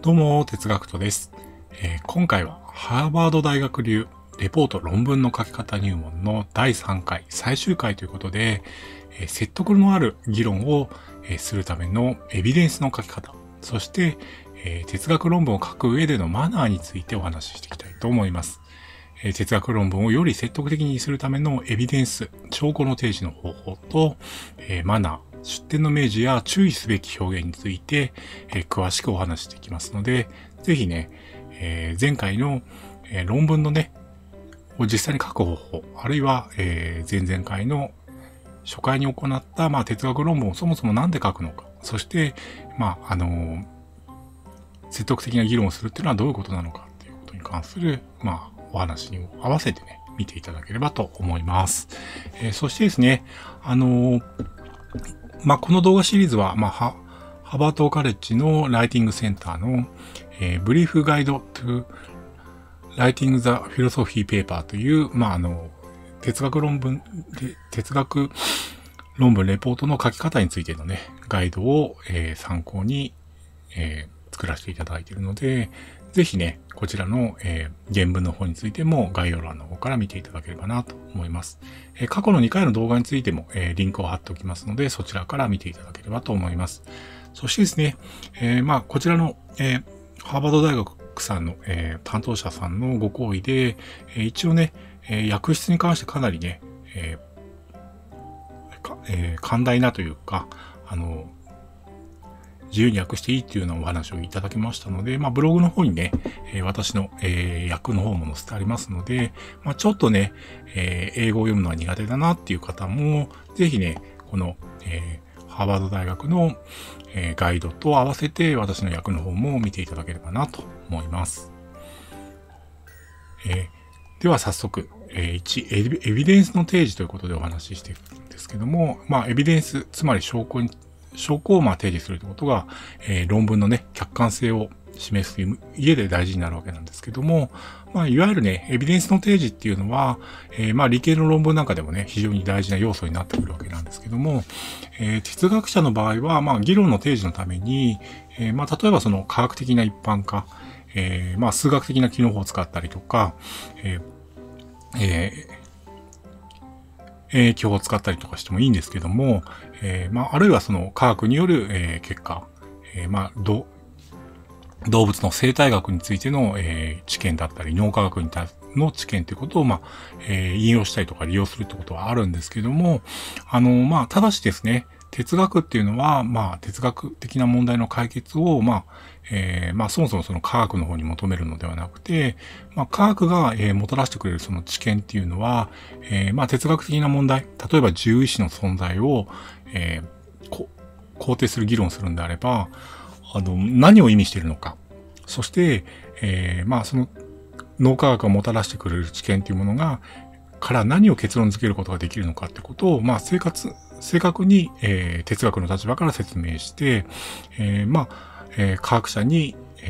どうも、哲学とです。今回はハーバード大学流レポート論文の書き方入門の第3回最終回ということで、説得のある議論をするためのエビデンスの書き方、そして、哲学論文を書く上でのマナーについてお話ししていきたいと思います。哲学論文をより説得的にするためのエビデンス、証拠の提示の方法と、マナー、出典の明示や注意すべき表現について、詳しくお話していきますので、ぜひね、前回の、論文のね、を実際に書く方法、あるいは、前々回の初回に行った、哲学論文をそもそも何で書くのか、そして、説得的な議論をするっていうのはどういうことなのかっていうことに関する、お話に合わせてね、見ていただければと思います。そしてですね、この動画シリーズは、ハーバードカレッジのライティングセンターの、ブリーフガイド to Writing the Philosophy Paper という、哲学論文レポートの書き方についてのね、ガイドを、参考に、作らせていただいているので、ぜひね、こちらの、原文の方についても概要欄の方から見ていただければなと思います。過去の2回の動画についても、リンクを貼っておきますので、そちらから見ていただければと思います。そしてですね、こちらの、ハーバード大学さんの、担当者さんのご好意で、一応ね、訳質に関してかなりね、寛大なというか、自由に訳していいっていうようなお話をいただきましたので、ブログの方にね、私の、訳の方も載せてありますので、ちょっとね、英語を読むのは苦手だなっていう方も、ぜひね、この、ハーバード大学の、ガイドと合わせて私の訳の方も見ていただければなと思います。では早速、1、エビデンスの提示ということでお話ししていくんですけども、エビデンス、つまり証拠を提示するということが、論文のね、客観性を示す上で大事になるわけなんですけども、いわゆるね、エビデンスの提示っていうのは、理系の論文なんかでもね、非常に大事な要素になってくるわけなんですけども、哲学者の場合は、議論の提示のために、例えばその科学的な一般化、数学的な機能法を使ったりとか、影響を使ったりとかしてもいいんですけども、あるいはその科学による、結果、動物の生態学についての、知見だったり、脳科学の知見ということを、引用したりとか利用するってことはあるんですけども、ただしですね、哲学っていうのは、哲学的な問題の解決を、そもそもその科学の方に求めるのではなくて、科学が、もたらしてくれるその知見っていうのは、哲学的な問題、例えば自由意志の存在を、肯定する議論をするんであれば、何を意味しているのか。そして、その脳科学がもたらしてくれる知見というものから何を結論付けることができるのかってことを、正確に、哲学の立場から説明して、科学者に、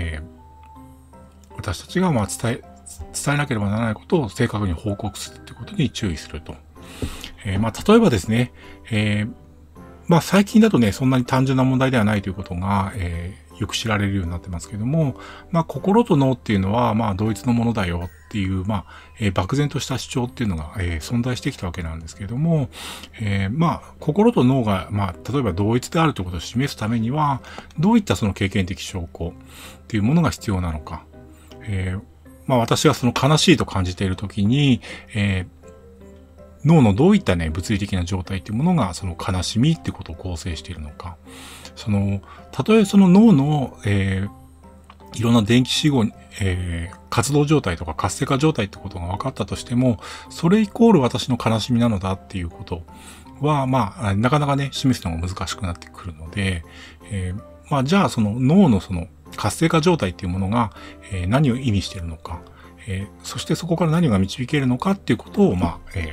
私たちが伝えなければならないことを正確に報告するということに注意すると。例えばですね、最近だとね、そんなに単純な問題ではないということが、よく知られるようになってますけども、心と脳っていうのは、同一のものだよっていう、漠然とした主張っていうのが、存在してきたわけなんですけども、心と脳が、例えば同一であるということを示すためには、どういったその経験的証拠っていうものが必要なのか。私がその悲しいと感じているときに、脳のどういったね、物理的な状態っていうものが、その悲しみっていうことを構成しているのか。たとえその脳の、いろんな電気信号、活動状態とか活性化状態ってことが分かったとしても、それイコール私の悲しみなのだっていうことは、なかなかね、示すのが難しくなってくるので、じゃあその脳のその活性化状態っていうものが、何を意味しているのか、そしてそこから何が導けるのかっていうことを、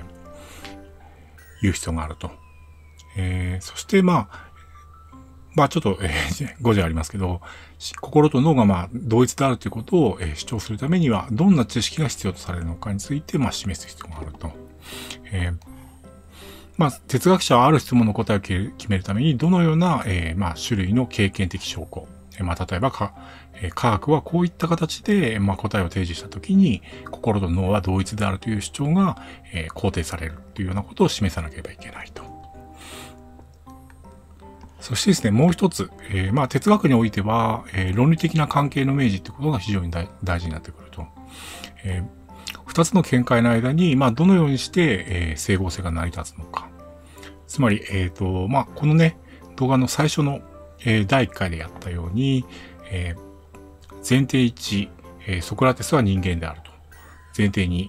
言う必要があると。そしてちょっと、誤字ありますけど、心と脳が同一であるということを、主張するためには、どんな知識が必要とされるのかについて、示す必要があると。哲学者はある質問の答えを決めるために、どのような、種類の経験的証拠、 例えば科学はこういった形で、答えを提示したときに、心と脳は同一であるという主張が、肯定されるというようなことを示さなければいけないと。そしてですね、もう一つ、哲学においては、論理的な関係の明示ということが非常に大事になってくると。二つの見解の間に、どのようにして、整合性が成り立つのか。つまり、このね、動画の最初の、第1回でやったように、前提1、ソクラテスは人間であると。前提2、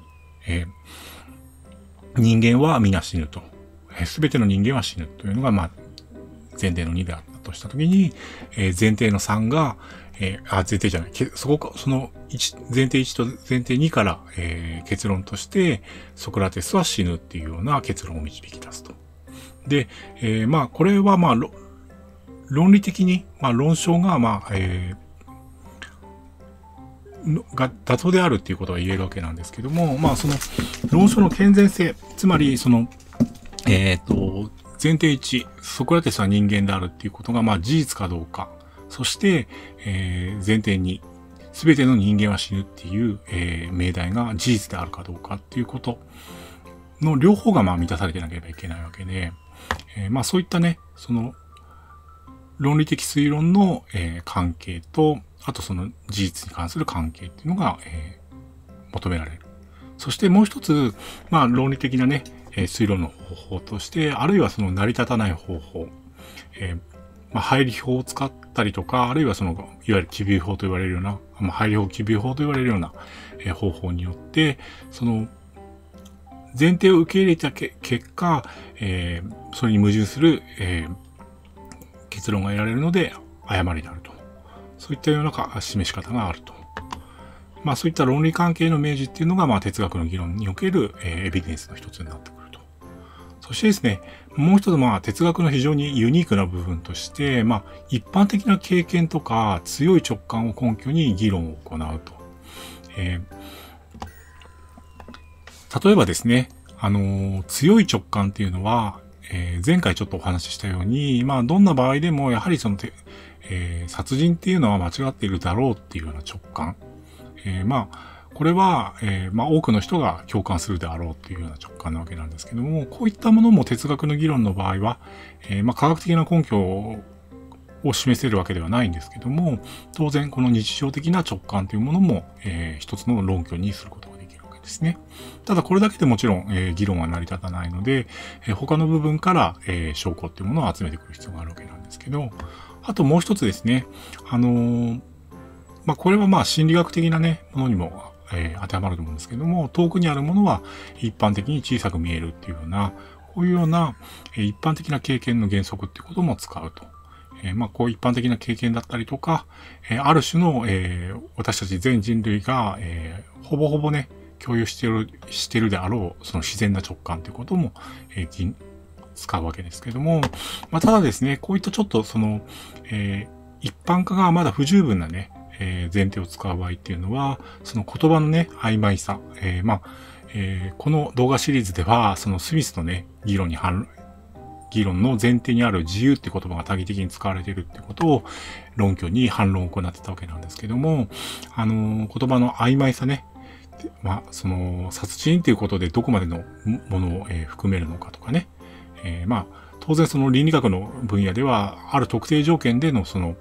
人間は皆死ぬと。すべての人間は死ぬというのが、前提の2であったとしたときに、前提の3が、前提じゃない、その前提1と前提2から、結論として、ソクラテスは死ぬっていうような結論を導き出すと。で、これは論理的に、論証が、が妥当であるっていうことが言えるわけなんですけども、その論証の健全性、つまりその、前提1、ソクラテスは人間であるっていうことが、事実かどうか。そして、前提2、すべての人間は死ぬっていう、命題が事実であるかどうかっていうことの両方が満たされてなければいけないわけで、そういったね、その、論理的推論の、関係と、あとその事実に関する関係っていうのが、求められる。そしてもう一つ、論理的なね、推論の方法として、あるいはその成り立たない方法、配理法を使ったりとか、あるいはその、いわゆる奇謬法と言われるような、配理法、奇謬法と言われるような、方法によって、その、前提を受け入れた結果、それに矛盾する、結論が得られるので、誤りであると。そういったような示し方があると。そういった論理関係の明示っていうのが、哲学の議論における、エビデンスの一つになってくると。そしてですね、もう一つ哲学の非常にユニークな部分として、一般的な経験とか強い直感を根拠に議論を行うと。例えばですね、強い直感っていうのは、前回ちょっとお話ししたように、どんな場合でもやはりその殺人っていうのは間違っているだろうっていうような直感。これは、多くの人が共感するであろうっていうような直感なわけなんですけども、こういったものも哲学の議論の場合は、科学的な根拠を示せるわけではないんですけども、当然この日常的な直感というものも、一つの論拠にすることができるわけですね。ただこれだけでもちろん、議論は成り立たないので、他の部分から、証拠っていうものを集めてくる必要があるわけなんですけど、あともう一つですね、これは心理学的なね、ものにも、当てはまると思うんですけども、遠くにあるものは一般的に小さく見えるっていうような、こういうような、一般的な経験の原則っていうことも使うと。こういう一般的な経験だったりとか、ある種の、私たち全人類が、ほぼほぼね、共有してるであろう、その自然な直感ということも、使うわけですけども、ただですね、こういったちょっとその、一般化がまだ不十分なね、前提を使う場合っていうのは、その言葉のね、曖昧さ、この動画シリーズでは、そのスミスのね、議論の前提にある自由っていう言葉が多義的に使われているっていうことを論拠に反論を行ってたわけなんですけども、言葉の曖昧さね、その殺人っていうことでどこまでのものを、含めるのかとかね、当然その倫理学の分野では、ある特定条件でのその、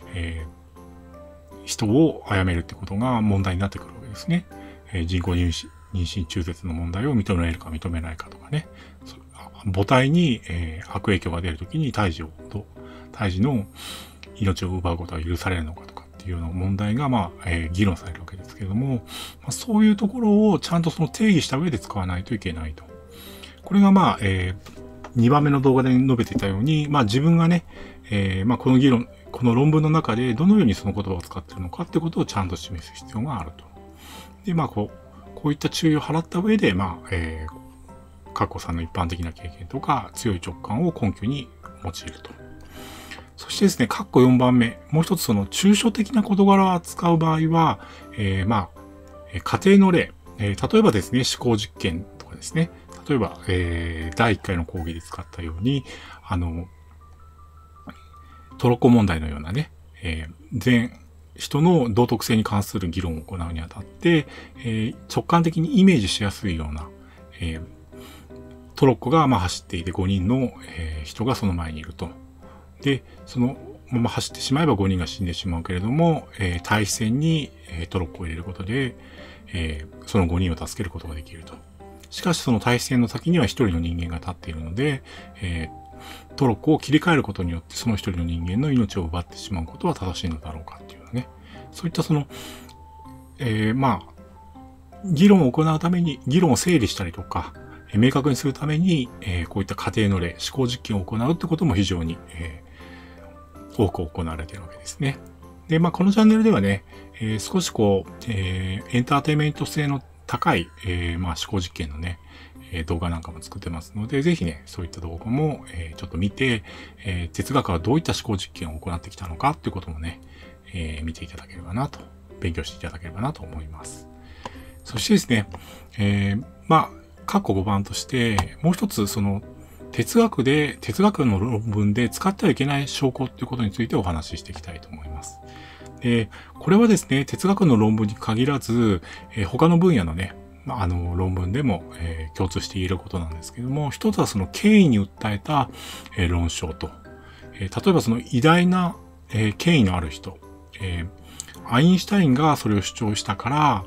人を殺めるってことが問題になってくるわけですね。人工妊娠中絶の問題を認めるか認めないかとかね。母体に、悪影響が出るときに胎児の命を奪うことが許されるのかとかっていうような問題が、議論されるわけですけれども、そういうところをちゃんとその定義した上で使わないといけないと。これが2番目の動画で述べていたように、自分がね、この論文の中でどのようにその言葉を使っているのかってことをちゃんと示す必要があると。で、こういった注意を払った上で、カッコさんの一般的な経験とか強い直感を根拠に用いると。そしてですね、カッコ4番目、もう一つその抽象的な事柄を扱う場合は、家庭の例、例えばですね、思考実験とかですね、例えば、第1回の講義で使ったように、トロッコ問題のようなね、 全人の道徳性に関する議論を行うにあたって、直感的にイメージしやすいような、トロッコが走っていて5人の、人がその前にいると。で、そのまま走ってしまえば5人が死んでしまうけれども、対比線に、トロッコを入れることで、その5人を助けることができると。しかしその対比線の先には1人の人間が立っているので、トロッコを切り替えることによってその1人の人間の命を奪ってしまうことは正しいのだろうかっていうね。そういったその、議論を行うために、議論を整理したりとか、明確にするために、こういった仮定の例、思考実験を行うってことも非常に、多く行われているわけですね。で、このチャンネルではね、少しこう、エンターテインメント性の高い、思考実験のね、動画なんかも作ってますので、ぜひね、そういった動画も、ちょっと見て、哲学はどういった思考実験を行ってきたのかっていうこともね、見ていただければなと、勉強していただければなと思います。そしてですね、括弧5番として、もう一つ、その、哲学の論文で使ってはいけない証拠っていうことについてお話ししていきたいと思います。これはですね、哲学の論文に限らず、他の分野のね、論文でも、共通して言えることなんですけども、一つはその権威に訴えた、論証と、例えばその偉大な、権威のある人、アインシュタインがそれを主張したから、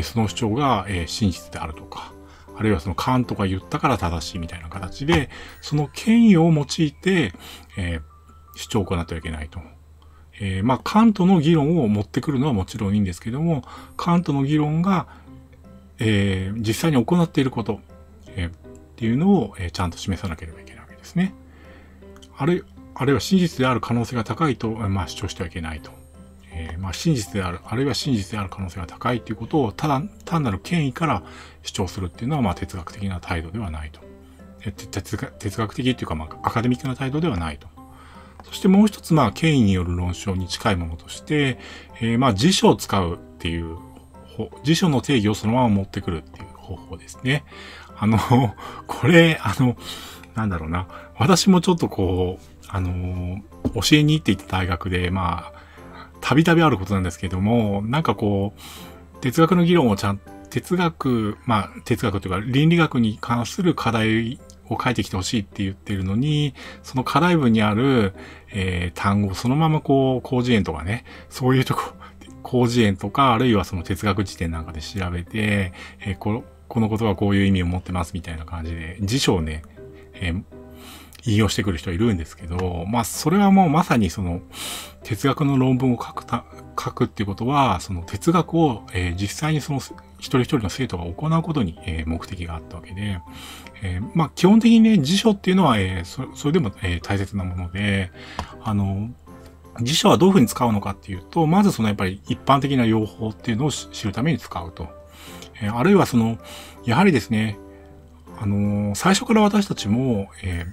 その主張が、真実であるとか、あるいはそのカントが言ったから正しいみたいな形で、その権威を用いて、主張を行ってはいけないと。カントの議論を持ってくるのはもちろんいいんですけども、カントの議論が、実際に行っていること、っていうのを、ちゃんと示さなければいけないわけですね。あるいは真実である可能性が高いと、主張してはいけないと。真実である、あるいは真実である可能性が高いということを単なる権威から主張するっていうのは、哲学的な態度ではないと。哲学的っていうか、アカデミックな態度ではないと。そしてもう一つ、権威による論証に近いものとして、辞書を使うっていう、辞書の定義をそのまま持ってくるっていう方法ですね。これ、なんだろうな。私もちょっとこう、教えに行っていた大学で、たびたびあることなんですけども、なんかこう、哲学の議論を哲学というか倫理学に関する課題を書いてきてほしいって言ってるのに、その課題文にある、単語をそのままこう、広辞苑とかね、そういうとこ、広辞苑とか、あるいはその哲学辞典なんかで調べて、このことはこういう意味を持ってますみたいな感じで、辞書をね、引用してくる人いるんですけど、それはもうまさにその、哲学の論文を書くっていうことは、その哲学を、実際にその一人一人の生徒が行うことに、目的があったわけで、基本的にね、辞書っていうのは、それでも、大切なもので、辞書はどういうふうに使うのかっていうと、まずそのやっぱり一般的な用法っていうのを知るために使うと。あるいはその、やはりですね、最初から私たちも、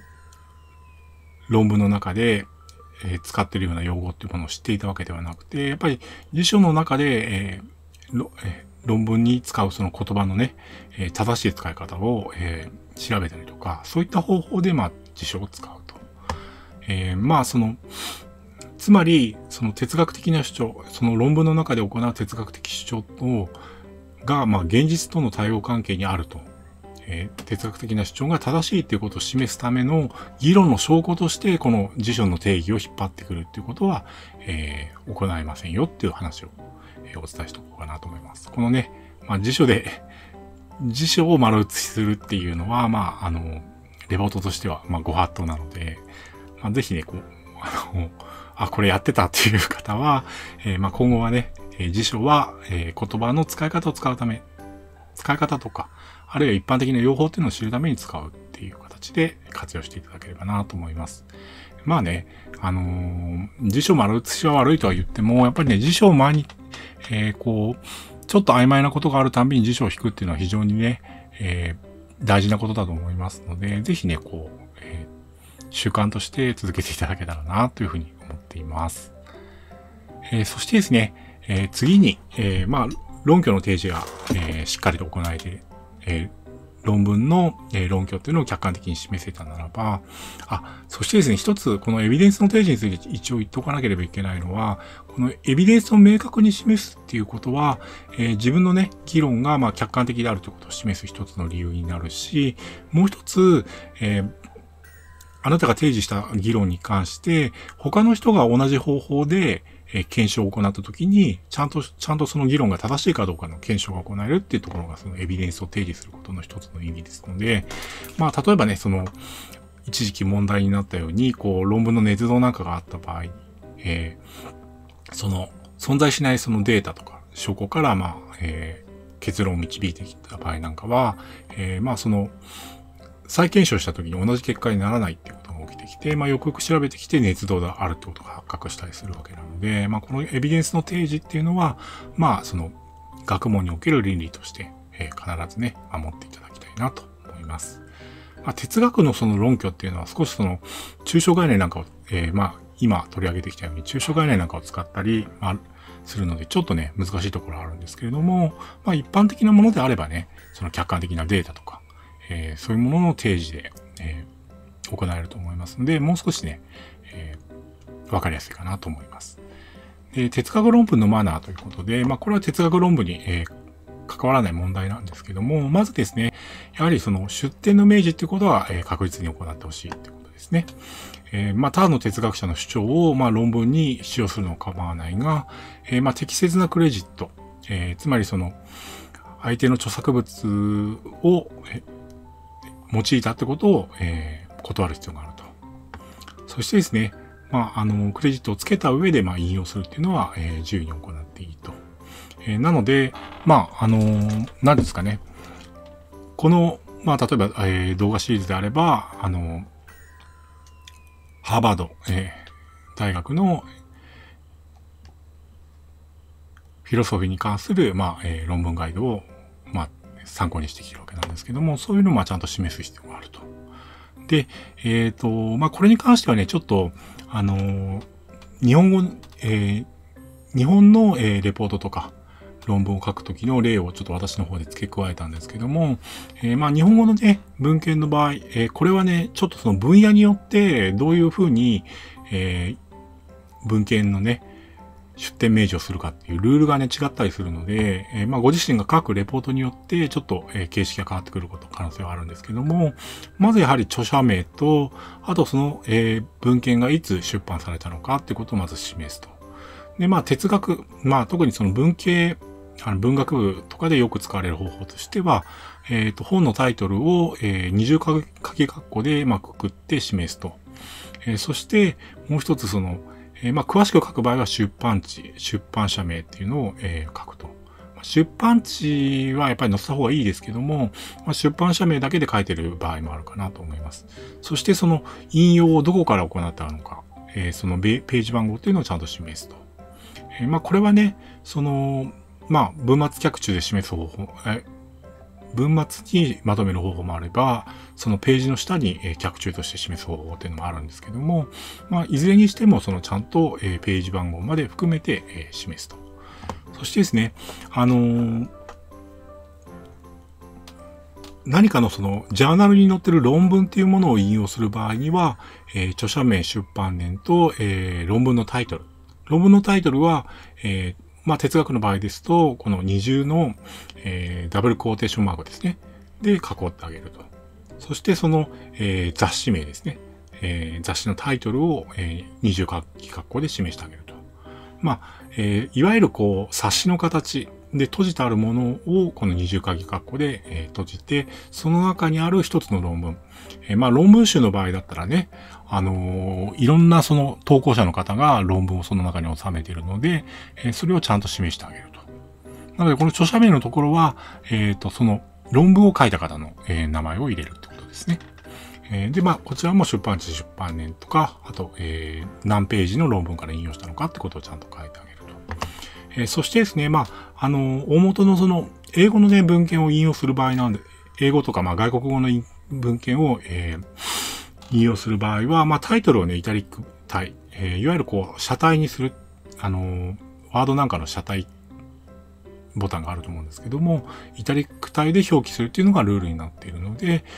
論文の中で、使っているような用語っていうものを知っていたわけではなくて、やっぱり辞書の中で、論文に使うその言葉のね、正しい使い方を、調べたりとか、そういった方法で辞書を使うと。つまり、その哲学的な主張、その論文の中で行う哲学的主張が、現実との対応関係にあると。哲学的な主張が正しいということを示すための議論の証拠として、この辞書の定義を引っ張ってくるっていうことは、行いませんよっていう話を、お伝えしておこうかなと思います。このね、辞書を丸写しするっていうのは、レポートとしては、ご法度なので、ぜひね、これやってたっていう方は、今後はね、辞書は、言葉の使い方を使い方とか、あるいは一般的な用法っていうのを知るために使うっていう形で活用していただければなと思います。辞書丸写しは悪いとは言っても、やっぱりね、辞書を前に、ちょっと曖昧なことがあるたんびに辞書を引くっていうのは非常にね、大事なことだと思いますので、ぜひね、習慣として続けていただけたらなというふうに思っています。そしてですね、次に、論拠の提示が、しっかりと行えて、 論文の、論拠っていうのを客観的に示せたならば、そしてですね、一つ、このエビデンスの提示について一応言っておかなければいけないのは、このエビデンスを明確に示すっていうことは、自分のね、議論が客観的であるということを示す一つの理由になるし、もう一つ、あなたが提示した議論に関して、他の人が同じ方法で、検証を行ったときに、ちゃんとその議論が正しいかどうかの検証が行えるっていうところが、そのエビデンスを提示することの一つの意味ですので、例えばね、一時期問題になったように、論文の捏造なんかがあった場合に、存在しないそのデータとか、証拠から、結論を導いてきた場合なんかは、再検証した時に同じ結果にならないっていうことが起きてきて、よくよく調べてきて捏造があるってことが発覚したりするわけなので、このエビデンスの提示っていうのは、学問における倫理として、必ずね、守っていただきたいなと思います。哲学のその論拠っていうのは少し抽象概念なんかを、今取り上げてきたように抽象概念なんかを使ったり、するので、ちょっとね、難しいところあるんですけれども、一般的なものであればね、その客観的なデータとか、そういうものの提示で、行えると思いますので、もう少しね、わかりやすいかなと思います。で、哲学論文のマナーということで、これは哲学論文に、関わらない問題なんですけども、まずですね、やはりその出典の明示っていうことは、確実に行ってほしいってことですね。他の哲学者の主張を、論文に使用するのは構わないが、適切なクレジット、つまり相手の著作物を、用いたってことを、断る必要があると。そしてですね、クレジットをつけた上で、引用するっていうのは、自由に行っていいと。なので、何ですかね。この、例えば、動画シリーズであれば、ハーバード、大学の、フィロソフィーに関する、論文ガイドを、参考にしてきてるわけなんですけども、そういうのをちゃんと示す必要があると。で、これに関してはね、ちょっと、日本の、レポートとか、論文を書くときの例をちょっと私の方で付け加えたんですけども、日本語のね、文献の場合、これはね、ちょっとその分野によってどういうふうに、文献のね、出典明示をするかっていうルールがね、違ったりするので、ご自身が書くレポートによってちょっと、形式が変わってくる可能性はあるんですけども、まずやはり著者名と、あとその、文献がいつ出版されたのかっていうことをまず示すと。で、哲学、特にその文学部とかでよく使われる方法としては、本のタイトルを、二重鍵括弧で、くくって示すと。そして、もう一つ詳しく書く場合は出版社名っていうのを、書くと。出版地はやっぱり載せた方がいいですけども、出版社名だけで書いてる場合もあるかなと思います。そしてその引用をどこから行ったのか、そのページ番号っていうのをちゃんと示すと。これはね、文末脚注で示す方法、文末にまとめる方法もあれば、そのページの下に脚注として示す方法っていうのもあるんですけども、いずれにしてもちゃんとページ番号まで含めて示すと。そしてですね、何かのジャーナルに載ってる論文っていうものを引用する場合には、著者名、出版年と、論文のタイトル。論文のタイトルは、哲学の場合ですと、この二重の、ダブルクォーテーションマークですね。で、囲ってあげると。そして雑誌名ですね。雑誌のタイトルを、二重括弧で示してあげると。いわゆる冊子の形で閉じてあるものをこの二重括弧で、閉じて、その中にある一つの論文。論文集の場合だったらね、いろんな投稿者の方が論文をその中に収めているので、それをちゃんと示してあげると。なので、この著者名のところは、その論文を書いた方の、名前を入れるってことですね。で、こちらも出版地、出版年とか、あと、何ページの論文から引用したのかってことをちゃんと書いてあげると。そしてですね、大元の英語のね、文献を引用する場合なんで、英語とか外国語の文献を、引用する場合は、タイトルをね、イタリック体、いわゆる車体にする、ワードなんかの車体ボタンがあると思うんですけども、イタリック体で表記するっていうのがルールになっているので、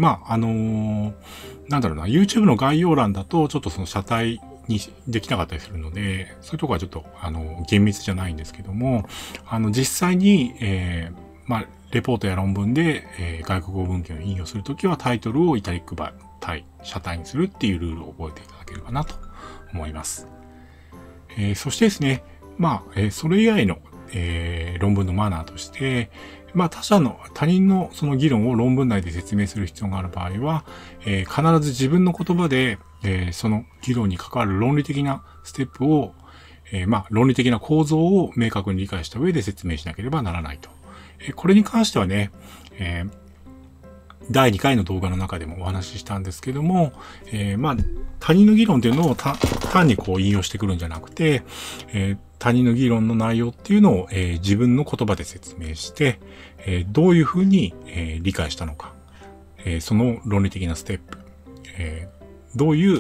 なんだろうな、YouTube の概要欄だとちょっとその車体にできなかったりするので、そういうとこはちょっと、厳密じゃないんですけども、実際に、レポートや論文で、外国語文献を引用するときはタイトルをイタリック体、車体にするっていうルールを覚えていただければなと思います。そしてですね、それ以外の、論文のマナーとして、他人のその議論を論文内で説明する必要がある場合は、必ず自分の言葉で、その議論に関わる論理的なステップを、論理的な構造を明確に理解した上で説明しなければならないと。これに関してはね、第2回の動画の中でもお話ししたんですけども、他人の議論というのを単にこう引用してくるんじゃなくて、他人の議論の内容っていうのを、自分の言葉で説明して、どういうふうに、理解したのか、その論理的なステップ、どういう、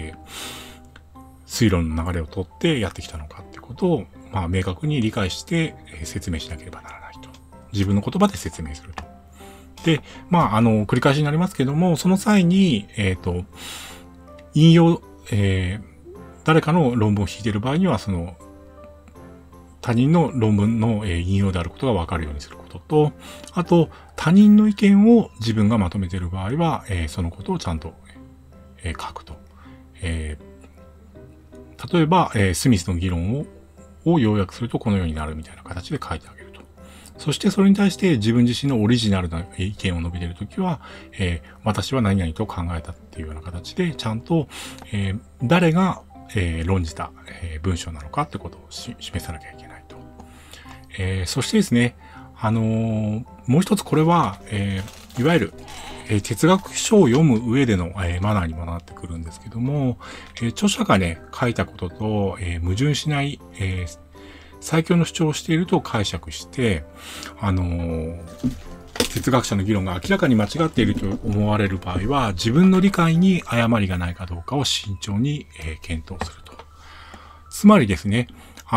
推論の流れをとってやってきたのかっていうことを、明確に理解して、説明しなければならないと。自分の言葉で説明すると。で、繰り返しになりますけども、その際に、引用、誰かの論文を引いている場合には、その、他人の論文の引用であることが分かるようにすることと、あと、他人の意見を自分がまとめている場合は、そのことをちゃんと、書くと。例えば、スミスの議論を要約するとこのようになるみたいな形で書いてあげると。そしてそれに対して自分自身のオリジナルな意見を述べているときは、私は何々と考えたっていうような形で、ちゃんと、誰が、論じた、文章なのかってことを示さなきゃいけないと。そしてですね、もう一つこれは、いわゆる、哲学書を読む上での、マナーにもなってくるんですけども、著者がね、書いたことと、矛盾しない、最強の主張をしていると解釈して、哲学者の議論が明らかに間違っていると思われる場合は、自分の理解に誤りがないかどうかを慎重に、検討すると。つまりですね、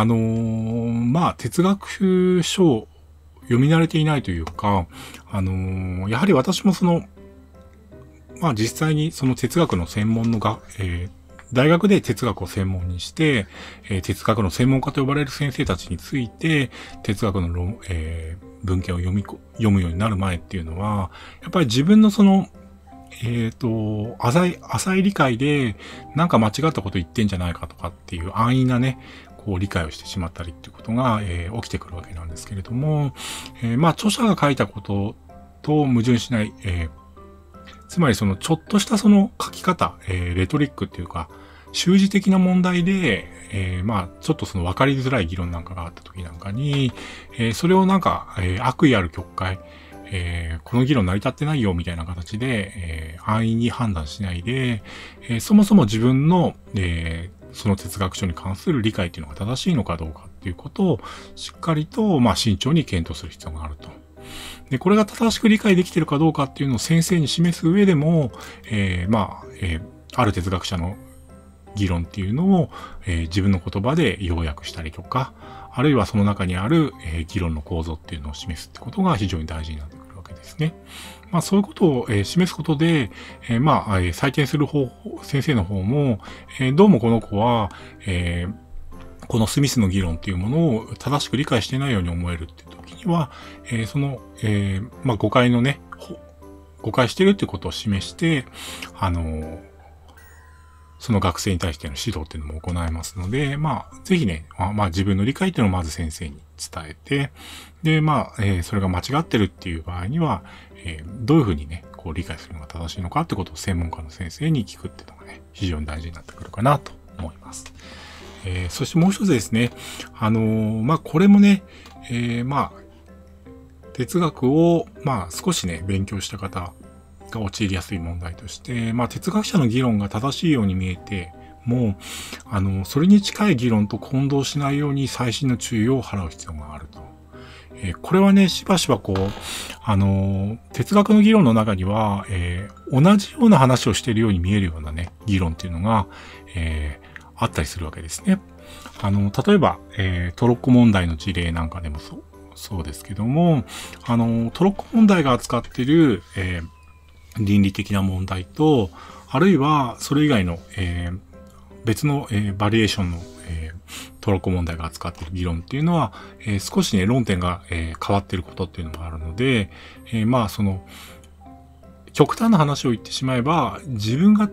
哲学書を読み慣れていないというか、やはり私も実際にその哲学の専門の大学で哲学を専門にして、哲学の専門家と呼ばれる先生たちについて、哲学の文献を読むようになる前っていうのは、やっぱり自分の浅い理解で、なんか間違ったこと言ってんじゃないかとかっていう安易なね、こう理解をしてしまったりっていうことが、起きてくるわけなんですけれども、著者が書いたことと矛盾しない、つまりちょっとした書き方、レトリックっていうか、習字的な問題で、ちょっと分かりづらい議論なんかがあった時なんかに、それを悪意ある局会、この議論成り立ってないよみたいな形で、安易に判断しないで、そもそも自分の、その哲学書に関する理解っていうのが正しいのかどうかっていうことをしっかりと、慎重に検討する必要があると。で、これが正しく理解できているかどうかっていうのを先生に示す上でも、ある哲学者の議論っていうのを、自分の言葉で要約したりとか、あるいはその中にある、議論の構造っていうのを示すってことが非常に大事になってくるわけですね。そういうことを、示すことで、採点する先生の方も、どうもこの子は、このスミスの議論っていうものを正しく理解していないように思えるっていう時には、誤解のね、誤解しているっていうことを示して、その学生に対しての指導っていうのも行えますので、ぜひね、自分の理解っていうのをまず先生に伝えて、で、それが間違ってるっていう場合には、どういうふうにね、こう理解するのが正しいのかってことを専門家の先生に聞くっていうのがね、非常に大事になってくるかなと思います。そしてもう一つですね、これもね、哲学を、少しね、勉強した方が陥りやすい問題として、哲学者の議論が正しいように見えても、それに近い議論と混同しないように細心の注意を払う必要があると。これはね、しばしば哲学の議論の中には、同じような話をしているように見えるようなね、議論っていうのが、あったりするわけですね。例えば、トロッコ問題の事例なんかでもそうですけども、トロッコ問題が扱っている、倫理的な問題と、あるいはそれ以外の、別の、バリエーションの、トロッコ問題が扱っている議論っていうのは、少しね、論点が、変わっていることっていうのがあるので、まあ、極端な話を言ってしまえば、自分が、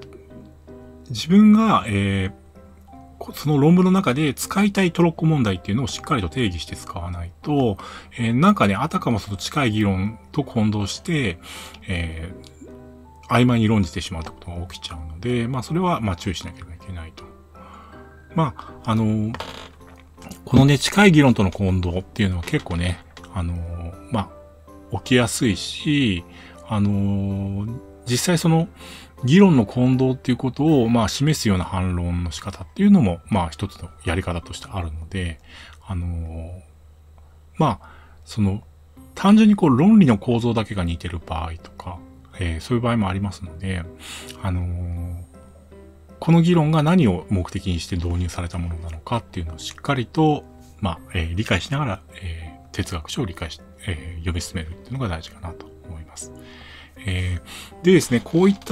その論文の中で使いたいトロッコ問題っていうのをしっかりと定義して使わないと、なんかね、あたかもその近い議論と混同して、曖昧に論じてしまうってことが起きちゃうので、まあそれはまあ注意しなければいけないと。まあ、このね、近い議論との混同っていうのは結構ね、まあ、起きやすいし、実際その、議論の混同っていうことを、まあ、示すような反論の仕方っていうのも、まあ、一つのやり方としてあるので、まあ、単純にこう、論理の構造だけが似てる場合とか、そういう場合もありますので、この議論が何を目的にして導入されたものなのかっていうのをしっかりと、まあ、理解しながら、哲学書を読み進めるっていうのが大事かなと思います。でですね、こういった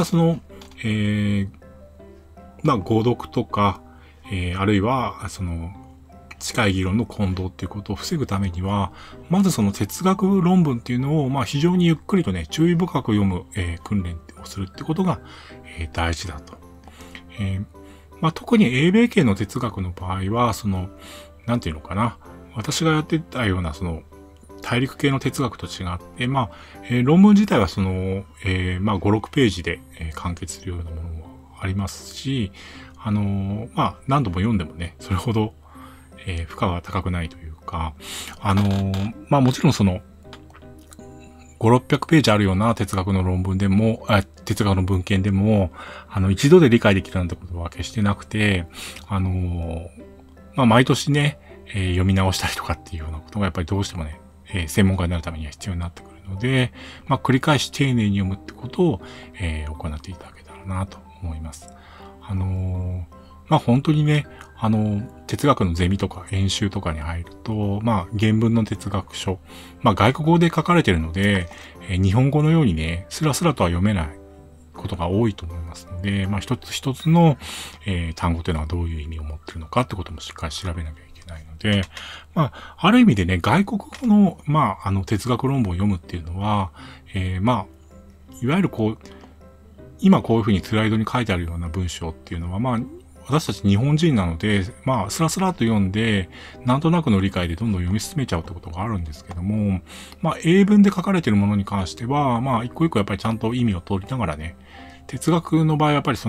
まあ、誤読とか、あるいは、近い議論の混同っていうことを防ぐためには、まずその哲学論文っていうのを、まあ、非常にゆっくりとね、注意深く読む、訓練をするってことが、大事だと。まあ、特に英米系の哲学の場合は、なんていうのかな。私がやってたような、大陸系の哲学と違って、まあ、論文自体はまあ、5、6ページで、完結するようなものもありますし、まあ、何度も読んでもね、それほど、負荷が高くないというか、まあ、もちろん5、600ページあるような哲学の論文でも、哲学の文献でも、一度で理解できるなんてことは決してなくて、まあ、毎年ね、読み直したりとかっていうようなことがやっぱりどうしてもね、専門家になるためには必要になってくるので、まあ、繰り返し丁寧に読むってことを、行っていただけたらなと思います。まあ、本当にね、哲学のゼミとか演習とかに入ると、まあ、原文の哲学書、まあ、外国語で書かれているので、日本語のようにね、スラスラとは読めないことが多いと思いますので、まあ、一つ一つの、単語というのはどういう意味を持っているのかってこともしっかり調べなきゃいけないので、まあ、ある意味でね、外国語の、まあ、哲学論文を読むっていうのは、まあ、いわゆる今こういうふうにスライドに書いてあるような文章っていうのは、まあ、私たち日本人なので、まあ、スラスラと読んで、なんとなくの理解でどんどん読み進めちゃうってことがあるんですけども、まあ、英文で書かれているものに関しては、まあ、一個一個やっぱりちゃんと意味を取りながらね、哲学の場合はやっぱり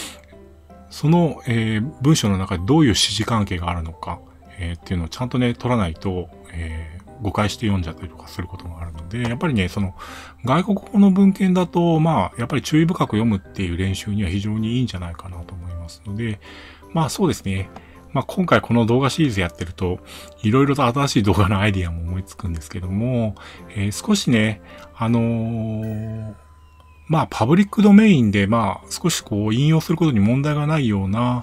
文章の中でどういう指示関係があるのか、っていうのをちゃんとね、取らないと、誤解して読んじゃったりとかすることもあるので、やっぱりね、外国語の文献だと、まあ、やっぱり注意深く読むっていう練習には非常にいいんじゃないかなと思いますので、まあそうですね。まあ今回この動画シリーズやってると、いろいろと新しい動画のアイディアも思いつくんですけども、少しね、まあパブリックドメインで、まあ少し引用することに問題がないような、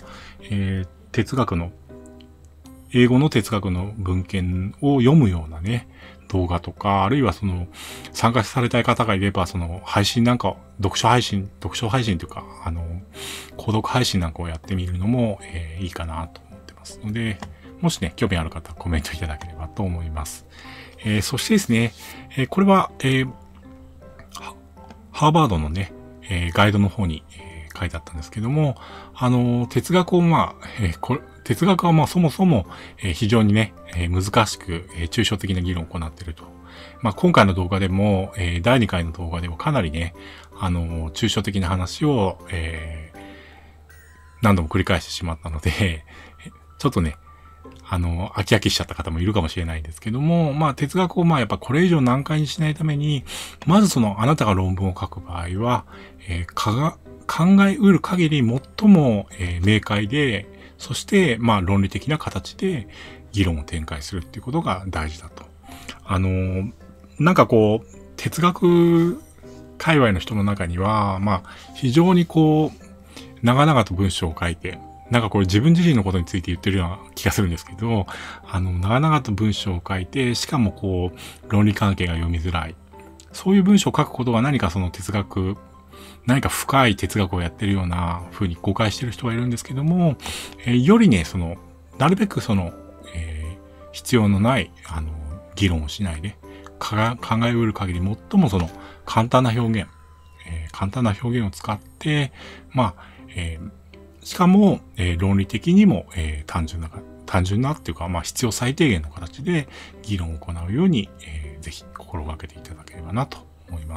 英語の哲学の文献を読むようなね、動画とか、あるいは参加されたい方がいれば、配信なんか、読書配信というか、購読配信なんかをやってみるのも、いいかなと思ってますので、もしね、興味ある方はコメントいただければと思います。そしてですね、これは、ハーバードのね、ガイドの方に、書いてあったんですけども、哲学を哲学はまあそもそも非常にね、難しく抽象的な議論を行っていると。まあ今回の動画でも、第2回の動画でもかなりね、抽象的な話を、何度も繰り返してしまったので、ちょっとね、飽き飽きしちゃった方もいるかもしれないんですけども、まあ哲学をまあやっぱこれ以上難解にしないために、まずあなたが論文を書く場合は、考えうる限り最も、明快で、そして、まあ論理的な形で議論を展開するっていうことが大事だと。なんか哲学界隈の人の中には、まあ非常に長々と文章を書いて、 なんかこれ自分自身のことについて言ってるような気がするんですけど、長々と文章を書いて、しかもこう、論理関係が読みづらい。そういう文章を書くことが何かその何か深い哲学をやってるような風に誤解してる人がいるんですけども、よりね、なるべく必要のない、議論をしないで、考えうる限り最も簡単な表現を使って、しかも、論理的にも、単純なっていうか、必要最低限の形で議論を行うように、ぜひ心がけていただければなと思います。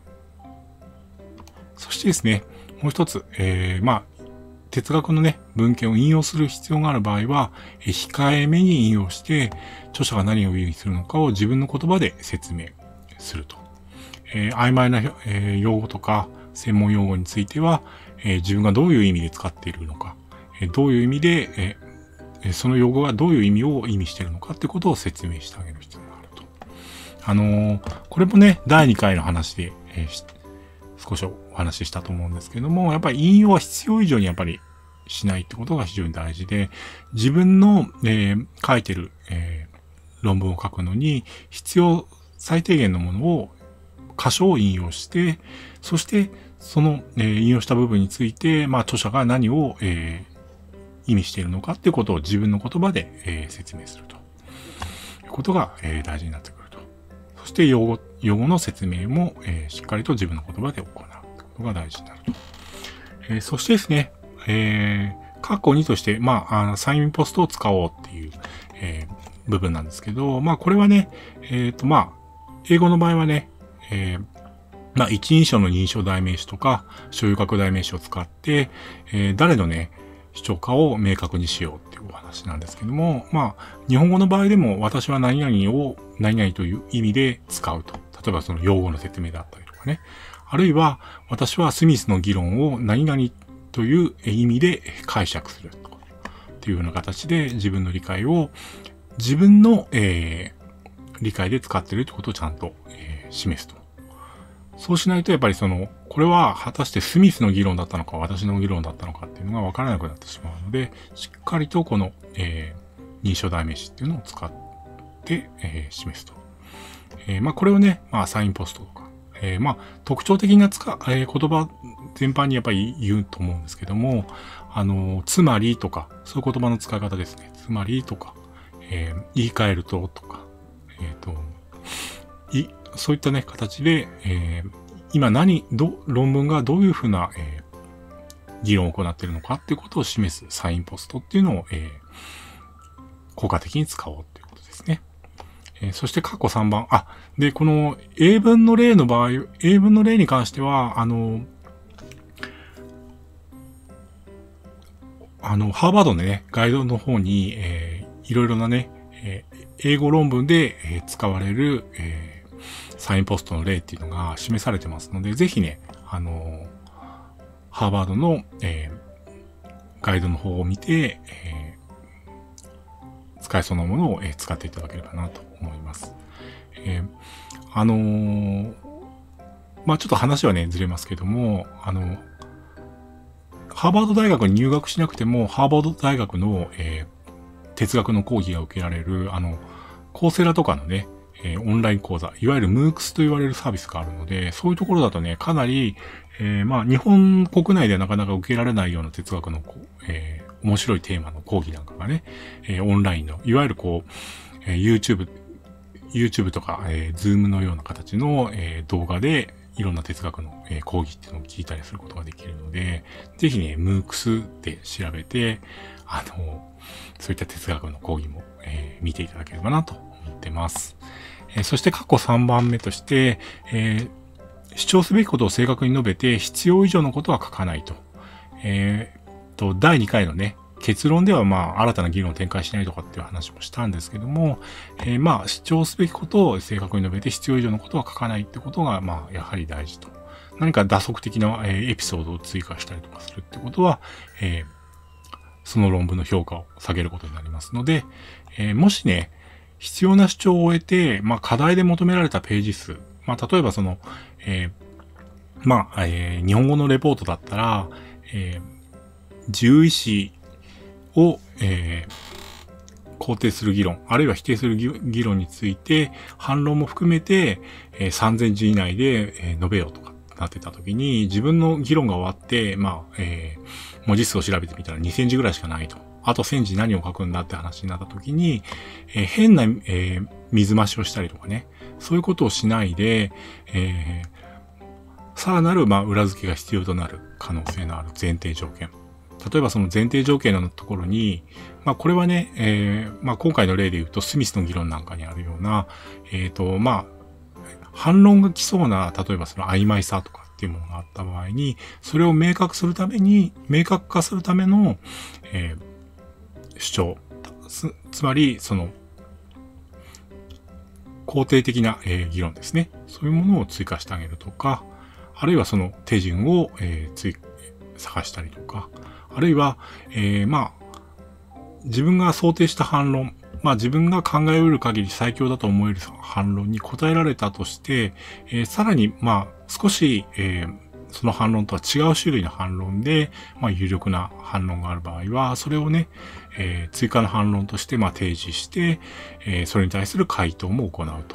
そしてですね、もう一つ、哲学のね、文献を引用する必要がある場合は、控えめに引用して、著者が何を意味するのかを自分の言葉で説明すると。曖昧な、用語とか専門用語については、自分がどういう意味で使っているのか、どういう意味で、その用語がどういう意味を意味しているのかってことを説明してあげる必要があると。これもね、第2回の話で、少しお話ししたと思うんですけども、やっぱり引用は必要以上にやっぱりしないってことが非常に大事で、自分の、書いてる、論文を書くのに必要最低限のものを箇所を引用して、そしてその、引用した部分について、著者が何を、意味しているのかっていうことを自分の言葉で、説明するということが、大事になってくると。そして用語の説明も、しっかりと自分の言葉で行うということが大事になると。そしてですね、括弧2として、サインポストを使おうっていう、部分なんですけど、これはね、英語の場合はね、一人称の認証代名詞とか、所有格代名詞を使って、誰のね、主張かを明確にしようっていうお話なんですけども、日本語の場合でも私は何々を何々という意味で使うと。例えばその用語の説明だったりとかね。あるいは私はスミスの議論を何々という意味で解釈するとかっていうような形で自分の理解を自分の、理解で使っているということをちゃんと、示すと。そうしないとやっぱりこれは果たしてスミスの議論だったのか私の議論だったのかっていうのが分からなくなってしまうので、しっかりとこの、認証代名詞っていうのを使って、示すと。これをね、サインポストとか、特徴的な言葉全般にやっぱり言うと思うんですけども、つまりとか、そういう言葉の使い方ですね。つまりとか、言い換えるととか、そういったね、形で、今論文がどういうふうな、議論を行っているのかっていうことを示すサインポストっていうのを、効果的に使おうっていうことですね。そして括弧3番。で、この英文の例の場合、英文の例に関しては、ハーバードのね、ガイドの方に、いろいろなね、英語論文で、使われる、サインポストの例っていうのが示されてますので、ぜひね、ハーバードの、ガイドの方を見て、使えそうなものを、使っていただければなと思います。ちょっと話はね、ずれますけども、ハーバード大学に入学しなくても、ハーバード大学の、哲学の講義が受けられる、コーセラとかのね、オンライン講座、いわゆる MOOCs と言われるサービスがあるので、そういうところだとね、かなり、日本国内ではなかなか受けられないような哲学の、面白いテーマの講義なんかがね、オンラインの、いわゆるYouTube とか、Zoom のような形の、動画で、いろんな哲学の、講義っていうのを聞いたりすることができるので、ぜひね、MOOCs で調べて、そういった哲学の講義も、見ていただければなと思ってます。そして過去3番目として、主張すべきことを正確に述べて必要以上のことは書かないと。第2回のね、結論では新たな議論を展開しないとかっていう話もしたんですけども、主張すべきことを正確に述べて必要以上のことは書かないってことが、やはり大事と。何か打足的な、エピソードを追加したりとかするってことは、その論文の評価を下げることになりますので、もしね、必要な主張を終えて、課題で求められたページ数。例えば日本語のレポートだったら、 自由意志を、肯定する議論、あるいは否定する議論について、反論も含めて、3000字以内で、述べようとかなってたときに、自分の議論が終わって、文字数を調べてみたら2000字ぐらいしかないと。あと1000字何を書くんだって話になったときに、変な、水増しをしたりとかね、そういうことをしないで、さらなる、裏付けが必要となる可能性のある前提条件。例えばその前提条件のところに、これはね、今回の例で言うと、スミスの議論なんかにあるような、反論が来そうな、例えばその曖昧さとかっていうものがあった場合に、それを明確化するための、主張。つまり、その、肯定的な、議論ですね。そういうものを追加してあげるとか、あるいはその手順を、探したりとか、あるいは、自分が想定した反論、自分が考えうる限り最強だと思える反論に答えられたとして、さらに、少し、その反論とは違う種類の反論で、有力な反論がある場合は、それをね、追加の反論として、提示して、それに対する回答も行うと。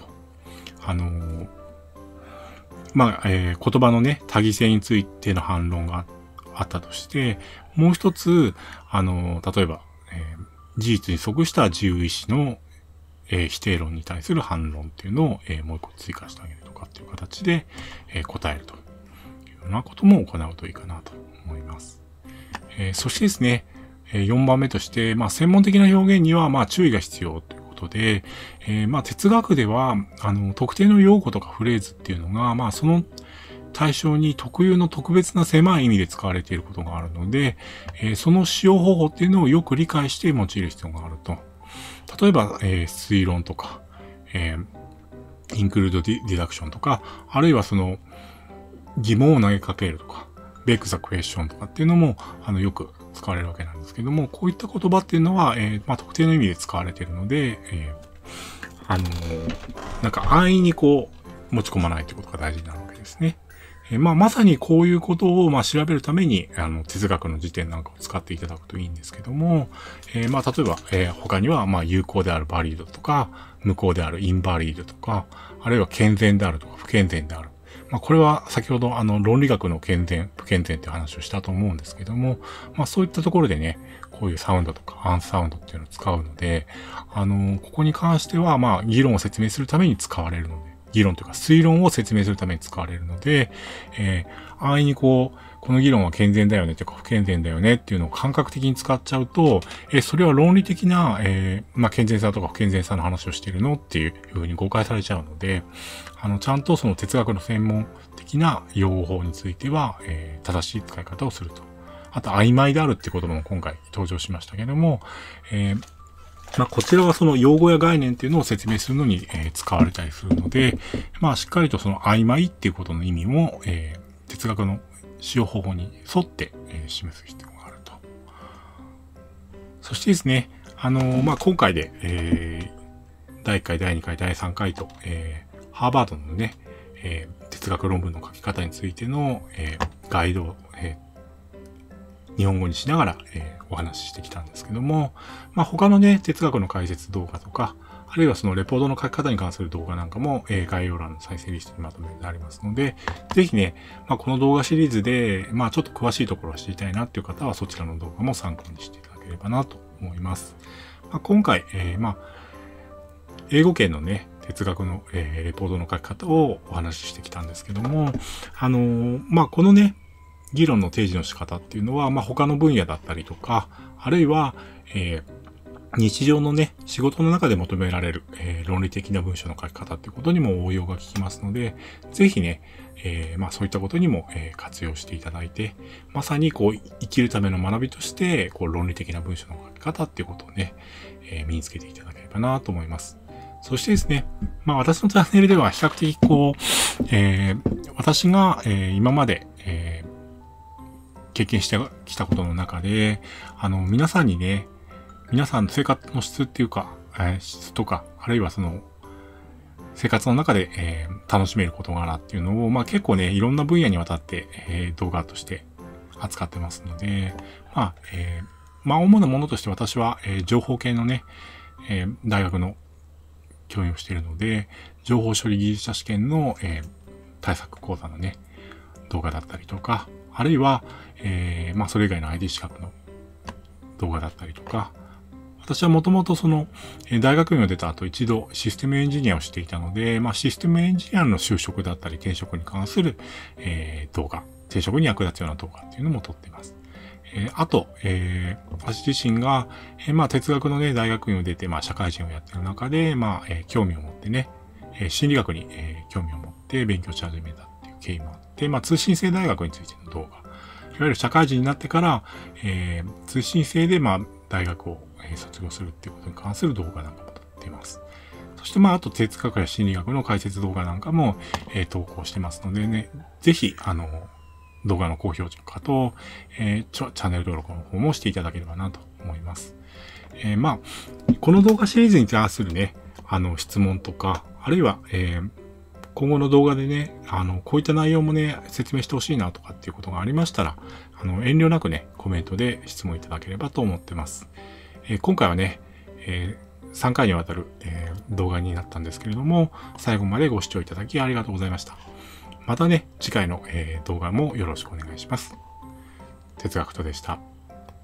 言葉のね、多義性についての反論があったとして、もう一つ、例えば、事実に即した自由意志の、否定論に対する反論っていうのを、もう一個追加してあげるとかっていう形で、答えるというようなことも行うといいかなと思います。そしてですね、4番目として、専門的な表現には、注意が必要ということで、哲学では、特定の用語とかフレーズっていうのが、その対象に特有の特別な狭い意味で使われていることがあるので、その使用方法っていうのをよく理解して用いる必要があると。例えば、推論とか、インクルードディダクションとか、あるいはその疑問を投げかけるとか、ベックザクエスチョンとかっていうのも、よく使われるわけなんですけども、こういった言葉っていうのは、特定の意味で使われているので、安易に持ち込まないということが大事になるわけですね。まさにこういうことを、調べるために、哲学の辞典なんかを使っていただくといいんですけども、例えば、他には、有効であるバリードとか、無効であるインバリードとか、あるいは健全であるとか、不健全である。これは先ほど、論理学の健全、不健全っていう話をしたと思うんですけども、そういったところでね、こういうサウンドとかアンサウンドっていうのを使うので、ここに関しては、議論を説明するために使われるので、議論というか推論を説明するために使われるので、安易にこの議論は健全だよねとか不健全だよねっていうのを感覚的に使っちゃうと、それは論理的な、健全さとか不健全さの話をしているのっていう風に誤解されちゃうので、ちゃんとその哲学の専門的な用語法については、正しい使い方をすると。あと、曖昧であるっていう言葉も今回登場しましたけども、こちらはその用語や概念っていうのを説明するのに、使われたりするので、しっかりとその曖昧っていうことの意味を、哲学の使用方法に沿って、示す必要があると。そしてですね、今回で、第1回、第2回、第3回と、ハーバードのね、哲学論文の書き方についての、ガイドを、日本語にしながら、お話ししてきたんですけども、他のね、哲学の解説動画とか、あるいはそのレポートの書き方に関する動画なんかも、概要欄の再生リストにまとめてありますので、ぜひね、この動画シリーズで、ちょっと詳しいところを知りたいなっていう方は、そちらの動画も参考にしていただければなと思います。今回、英語圏のね、哲学の、レポートの書き方をお話ししてきたんですけども、このね、議論の提示の仕方っていうのは、他の分野だったりとか、あるいは、日常のね、仕事の中で求められる、論理的な文章の書き方っていうことにも応用が効きますので、ぜひね、そういったことにも、活用していただいて、まさに生きるための学びとして、論理的な文章の書き方っていうことをね、身につけていただければなと思います。そしてですね、私のチャンネルでは比較的私が、今まで、経験してきたことの中で、皆さんにね、皆さんの生活の質っていうか、質とか、あるいはその、生活の中で、楽しめる事柄っていうのを、結構ね、いろんな分野にわたって、動画として扱ってますので、 主なものとして私は、情報系のね、大学の教員をしているので、情報処理技術者試験の、対策講座のね、動画だったりとか、あるいは、それ以外の IT 資格の動画だったりとか、私はもともと大学院を出た後一度システムエンジニアをしていたので、システムエンジニアの就職だったり転職に関する、動画、転職に役立つような動画っていうのも撮っています。あと、私自身が、哲学のね、大学院を出て、社会人をやっている中で、興味を持ってね、心理学に、興味を持って勉強し始めたっていう経緯もあって、通信制大学についての動画、いわゆる社会人になってから、通信制で、大学を卒業するっていうことに関する動画なんかも撮っています。そしてあと哲学や心理学の解説動画なんかも、投稿してますのでね、ぜひ、動画の高評価と、チャンネル登録の方もしていただければなと思います。この動画シリーズに関するね、質問とか、あるいは、今後の動画でね、こういった内容もね、説明してほしいなとかっていうことがありましたら、遠慮なくね、コメントで質問いただければと思ってます。今回はね、3回にわたる、動画になったんですけれども、最後までご視聴いただきありがとうございました。またね、次回の、動画もよろしくお願いします。哲学とでした。